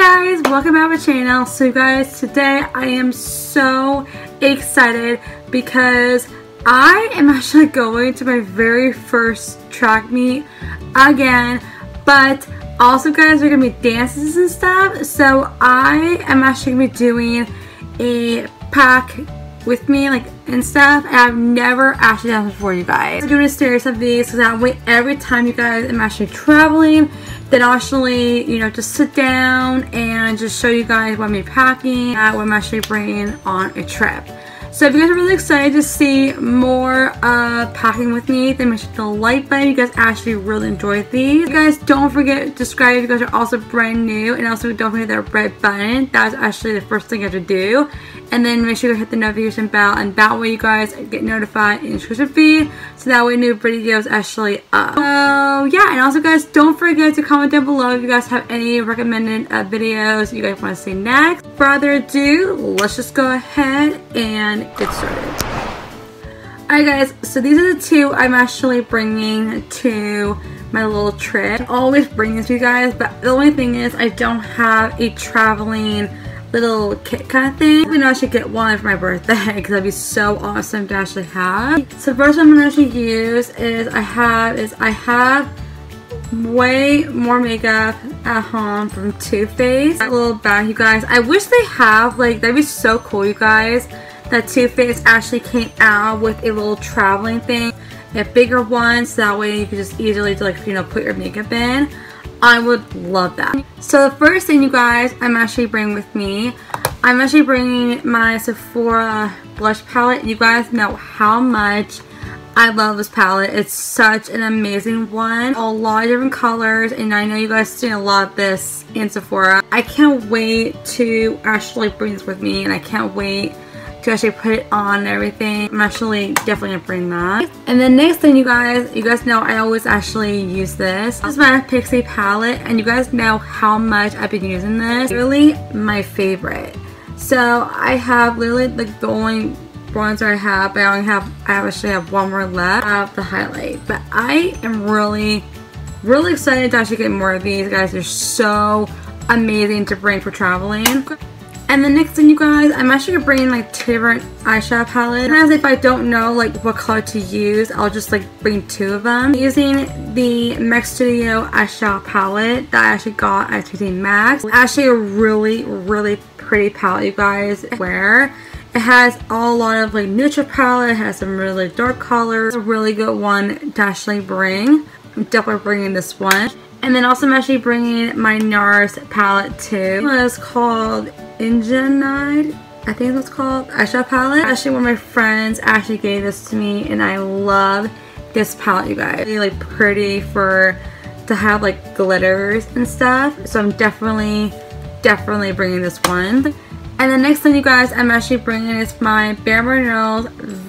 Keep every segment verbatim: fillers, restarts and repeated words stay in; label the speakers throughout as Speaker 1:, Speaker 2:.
Speaker 1: guys, welcome back to my channel. So guys, today I am so excited because I am actually going to my very first track meet again, but also guys, there are gonna be dances and stuff. So I am actually gonna be doing a pack with me, like, and stuff, and I've never actually done this before, you guys. I'm doing a series of these so that way every time you guys am actually traveling, then I'll actually, you know, just sit down and just show you guys what I'm packing, uh, what I'm actually bringing on a trip. So if you guys are really excited to see more uh, packing with me, then make sure to hit the like button. You guys actually really enjoy these. You guys don't forget to subscribe if you guys are also brand new, and also don't forget that red button. That's actually the first thing you have to do. And then make sure to hit the notification bell, and that way you guys get notified in the description feed, so that way new videos actually up. So yeah, and also guys, don't forget to comment down below if you guys have any recommended uh, videos you guys want to see next. Without further ado, let's just go ahead and get started. Alright guys, so these are the two I'm actually bringing to my little trip. I always bring this to you guys, but the only thing is I don't have a traveling little kit kind of thing. I know I should get one for my birthday because that'd be so awesome to actually have. So first one I'm gonna actually use is I have is I have way more makeup at home from Too Faced. That little bag, you guys. I wish they have, like, that'd be so cool, you guys, that Too Faced actually came out with a little traveling thing, a bigger one, so that way you could just easily, like, you know, put your makeup in. I would love that. So the first thing, you guys, I'm actually bringing with me, I'm actually bringing my Sephora blush palette. You guys know how much I love this palette. It's such an amazing one. A lot of different colors, and I know you guys seen a lot of this in Sephora. I can't wait to actually bring this with me, and I can't wait to actually put it on and everything. I'm actually definitely gonna bring that. And then next thing, you guys, you guys know I always actually use this. This is my Pixie palette, and you guys know how much I've been using this. Really my favorite. So I have literally like the only bronzer I have, but I only have, I actually have one more left of the highlight. But I am really, really excited to actually get more of these, guys. They're so amazing to bring for traveling. And the next thing, you guys, I'm actually gonna bring in like two different eyeshadow palettes. Sometimes if I don't know like what color to use, I'll just like bring two of them. I'm using the M A C Studio eyeshadow palette that I actually got at T J Maxx. It's actually a really, really pretty palette, you guys, to wear. It has a lot of like neutral palette. It has some really dark colors. It's a really good one to actually bring. I'm definitely bringing this one. And then also I'm actually bringing my NARS palette too. It's called Ingenide, I think that's called, eyeshadow palette. Actually, one of my friends actually gave this to me, and I love this palette, you guys. Really like pretty for to have like glitters and stuff. So I'm definitely, definitely bringing this one. And the next thing, you guys, I'm actually bringing is my Bare Minerals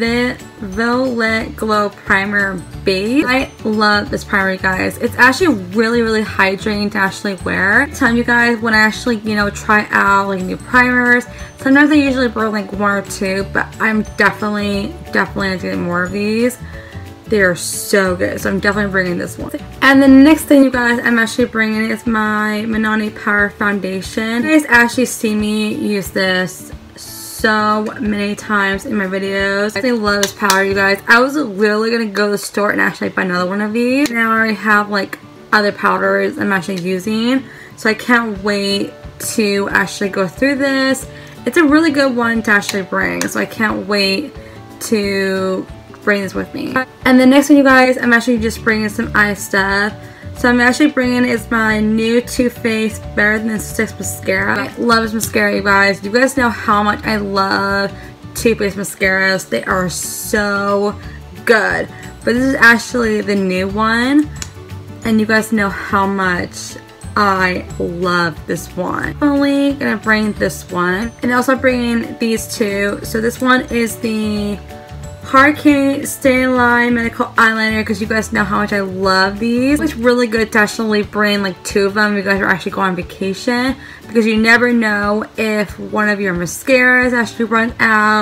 Speaker 1: Violet Glow Primer Base. I love this primer, you guys. It's actually really, really hydrating to actually wear. Tell you guys, when I actually, you know, try out like new primers, sometimes I usually bring like one or two, but I'm definitely, definitely gonna get more of these. They are so good, so I'm definitely bringing this one. And the next thing, you guys, I'm actually bringing is my Manani Power Foundation. You guys actually see me use this so many times in my videos. I love this powder, you guys. I was literally gonna go to the store and actually buy another one of these. Now I already have like other powders I'm actually using, so I can't wait to actually go through this. It's a really good one to actually bring, so I can't wait to bring this with me. And the next one, you guys, I'm actually just bringing some eye stuff. So I'm actually bringing is my new Too Faced Better Than Sex mascara. I love this mascara, you guys. You guys know how much I love Too Faced mascaras. They are so good. But this is actually the new one, and you guys know how much I love this one. I'm only gonna bring this one, and also bringing these two. So this one is the Hurricane Stay Line Medical Eyeliner, because you guys know how much I love these. It's really good to actually bring like two of them if you guys are actually going on vacation, because you never know if one of your mascaras actually runs out,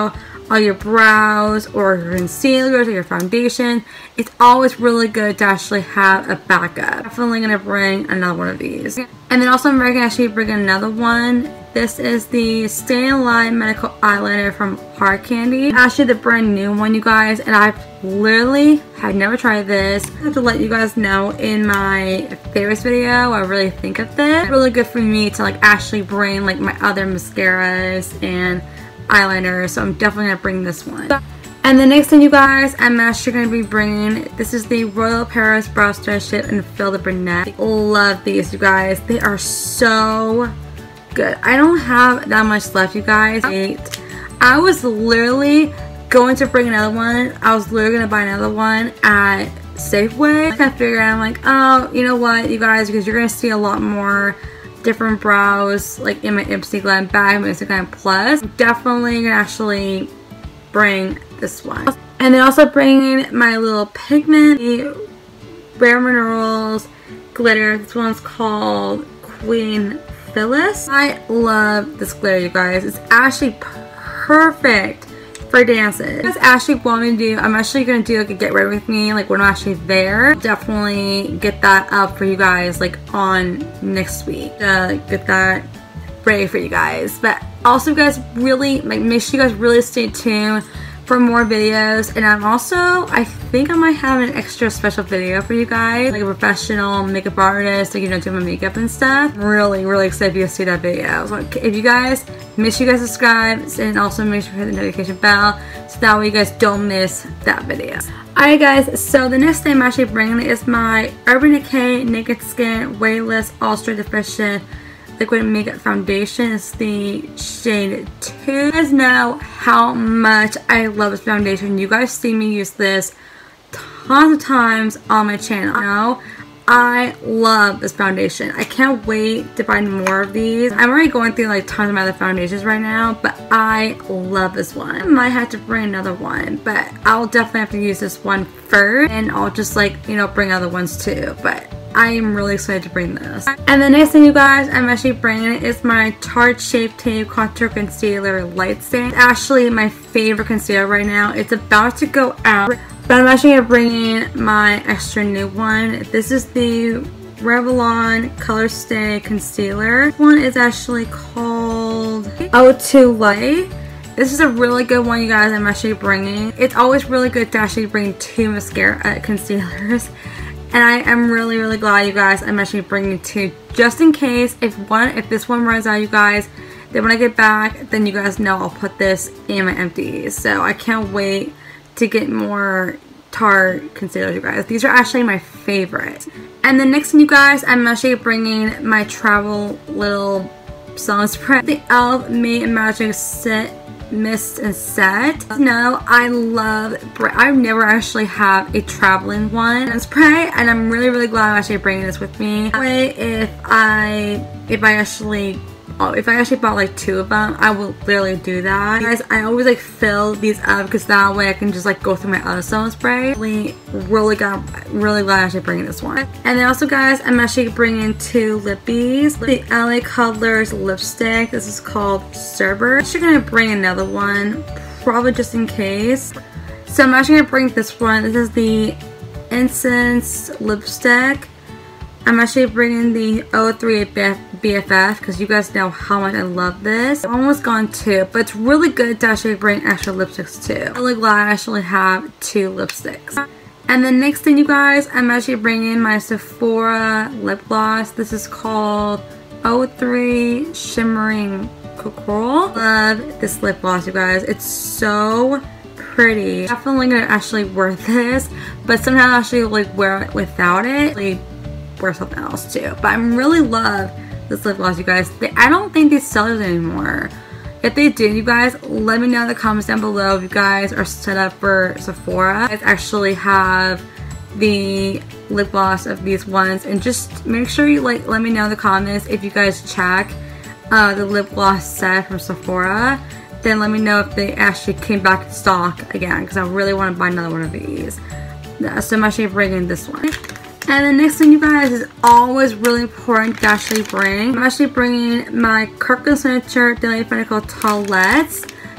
Speaker 1: all your brows or your concealers or your foundation, it's always really good to actually have a backup. Definitely gonna bring another one of these. And then also I'm going to actually bring another one. This is the Stay Alive Medical Eyeliner from Hard Candy. Actually the brand new one, you guys, and I've literally had never tried this. I have to let you guys know in my favorites video what I really think of this. It's really good for me to like actually bring like my other mascaras and eyeliner, so I'm definitely gonna bring this one. And the next thing, you guys, I'm actually gonna be bringing, this is the Royal Paris Brow Stretch Tip and Fill the Brunette. Love these, you guys. They are so good. I don't have that much left, you guys. I was literally going to bring another one. I was literally gonna buy another one at Safeway. I figured, I'm like, oh, you know what, you guys, because you're gonna see a lot more different brows like in my Instagram bag, my Instagram Plus. I'm definitely gonna actually bring this one. And then also bringing my little pigment, the Bare Minerals glitter. This one's called Queen Phyllis. I love this glitter, you guys. It's actually perfect for dances. That's actually what I'm gonna do. I'm actually gonna do like a get ready with me, like when I'm actually there. Definitely get that up for you guys like on next week. Uh, get that ready for you guys. But also, you guys, really like make sure you guys really stay tuned for more videos. And I'm also, I think I might have an extra special video for you guys, like a professional makeup artist, like, you know, doing my makeup and stuff. I'm really, really excited for you to see that video. So if you guys, make sure you guys subscribe and also make sure you hit the notification bell so that way you guys don't miss that video. Alright guys, so the next thing I'm actually bringing is my Urban Decay Naked Skin Weightless Ultra Deficient Liquid Makeup Foundation. It's the shade two. You guys know how much I love this foundation. You guys see me use this tons of times on my channel. Now, I love this foundation. I can't wait to find more of these. I'm already going through like tons of other foundations right now, but I love this one. I might have to bring another one, but I'll definitely have to use this one first, and I'll just like, you know, bring other ones too. But I am really excited to bring this. And the next thing, you guys, I'm actually bringing is my Tarte Shape Tape Contour Concealer Light Stain. It's actually my favorite concealer right now. It's about to go out, but I'm actually gonna bring in my extra new one. This is the Revlon Color Stay Concealer. This one is actually called O two Light. This is a really good one, you guys, I'm actually bringing. It's always really good to actually bring two mascara uh, concealers. And I am really, really glad, you guys, I'm actually bringing two just in case if one, if this one runs out, you guys, then when I get back, then you guys know I'll put this in my empties. So I can't wait to get more Tarte concealers, you guys. These are actually my favorite. And the next thing, you guys, I'm actually bringing my travel little sun spray, the e l f Made Magic Set Mist and Set. No, I love, I've never actually have a traveling one and spray, and I'm really, really glad I'm actually bringing this with me. That way, if I, if I actually Oh, if I actually bought like two of them, I will literally do that. Guys, I always like fill these up because that way I can just like go through my other stone spray. Really, really glad, really glad I'm actually bringing this one. And then also, guys, I'm actually bringing two lippies. The L A Cuddlers lipstick. This is called Cerber. I'm actually gonna bring another one, probably just in case. So I'm actually gonna bring this one. This is the Incense lipstick. I'm actually bringing the oh three B F F because you guys know how much I love this. I've almost gone two, but it's really good to actually bring extra lipsticks too. I'm really glad I actually have two lipsticks. And the next thing, you guys, I'm actually bringing my Sephora lip gloss. This is called oh three Shimmering Coral. Love this lip gloss, you guys. It's so pretty. Definitely gonna actually wear this, but sometimes I actually like wear it without it. Like, wear something else too, but I really love this lip gloss, you guys. They, I don't think they sell it anymore. If they do, you guys, let me know in the comments down below if you guys are set up for Sephora. You guys actually have the lip gloss of these ones, and just make sure you like let me know in the comments if you guys check uh, the lip gloss set from Sephora. Then let me know if they actually came back in stock again, because I really want to buy another one of these. So I'm actually bringing this one. And the next thing, you guys, is always really important to actually bring. I'm actually bringing my Kirkland Signature Daily Finical Towelettes.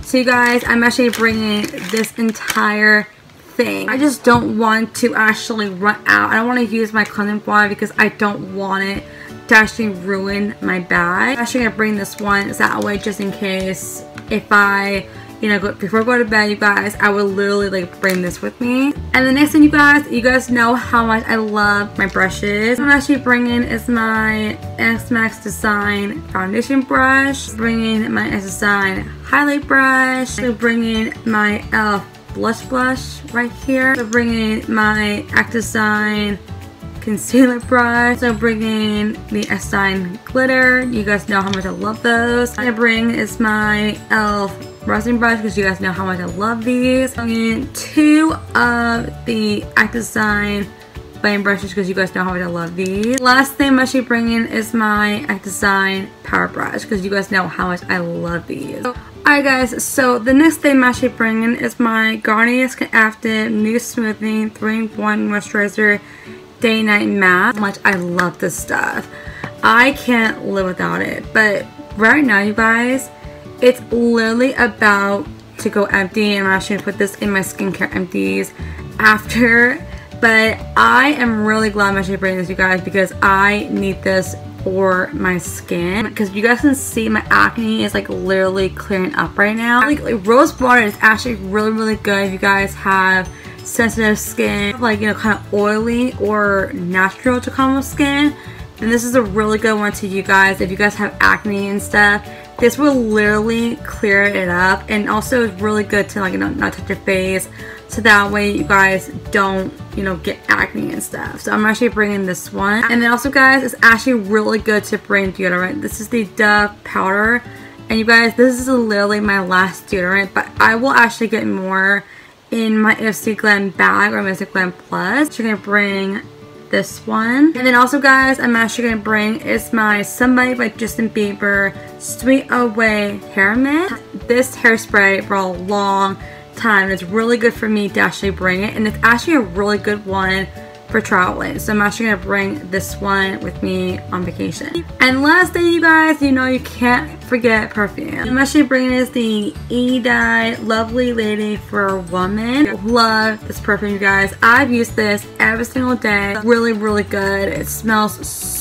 Speaker 1: So you guys, I'm actually bringing this entire thing. I just don't want to actually run out. I don't want to use my cleansing water because I don't want it to actually ruin my bag. I'm actually going to bring this one that way just in case if I, you know, go, before I go to bed, you guys, I will literally like bring this with me. And the next thing, you guys, you guys know how much I love my brushes. What I'm actually bringing is my X Max Design foundation brush. Bringing my X Design highlight brush. So bringing my e l f blush blush right here. So bringing my X Design concealer brush. So bringing the X Design glitter. You guys know how much I love those. What I bring is my e l f brushing brush because you guys know how much I love these. Bringing two of the X Design blending brushes because you guys know how much I love these. Last thing I'm actually bringing is my X Design power brush because you guys know how much I love these. Alright guys, so the next thing I'm actually bringing is my Garnier Skin Active New Smoothing three in one Moisturizer Day Night Mask. How much I love this stuff. I can't live without it. But right now, you guys, it's literally about to go empty, and I'm actually going to put this in my skincare empties after. But I am really glad I'm actually bringing this, you guys, because I need this for my skin. Because you guys can see my acne is like literally clearing up right now. Like, like rose water is actually really, really good if you guys have sensitive skin, like, you know, kind of oily or natural to come with skin. And this is a really good one to you guys if you guys have acne and stuff. This will literally clear it up, and also it's really good to, like, you know, not touch your face, so that way you guys don't, you know, get acne and stuff. So I'm actually bringing this one. And then also, guys, it's actually really good to bring deodorant. This is the Dove powder, and you guys, this is literally my last deodorant, but I will actually get more in my Mystic Glam bag or Mystic Glam Plus. So you're gonna bring this one. And then also, guys, I'm actually going to bring is my Somebody by Justin Bieber Sweet Away Hair Mist. This hairspray for a long time. It's really good for me to actually bring it, and it's actually a really good one for traveling. So I'm actually going to bring this one with me on vacation. And last thing, you guys, you know you can't forget perfume. I'm actually bringing is the E-Dye Lovely Lady for a Woman. I love this perfume, you guys. I've used this every single day. Really, really good. It smells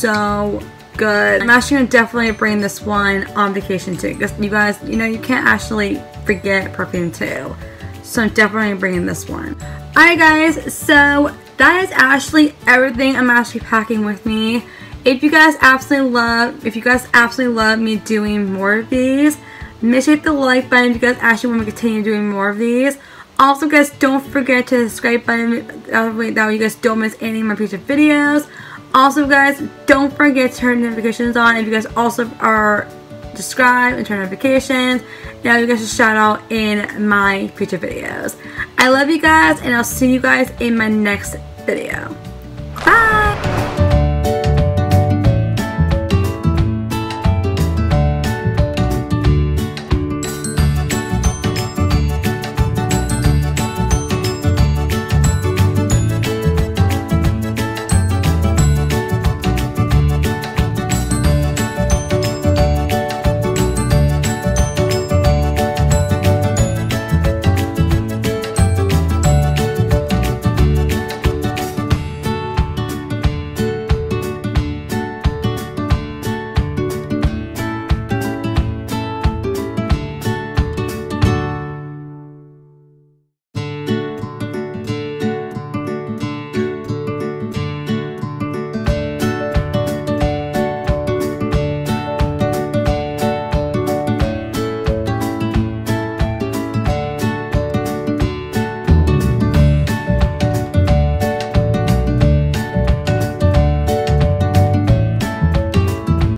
Speaker 1: so good. I'm actually going to definitely bring this one on vacation too, because you guys, you know, you can't actually forget perfume too. So I'm definitely bringing this one. Alright guys, so that is actually everything I'm actually packing with me. If you guys absolutely love, if you guys absolutely love me doing more of these, make sure to hit the like button if you guys actually want me to continue doing more of these. Also, guys, don't forget to subscribe button, that way, that way you guys don't miss any of my future videos. Also, guys, don't forget to turn notifications on if you guys also are subscribed and turn notifications. Now you guys a shout out in my future videos. I love you guys, and I'll see you guys in my next video. Bye!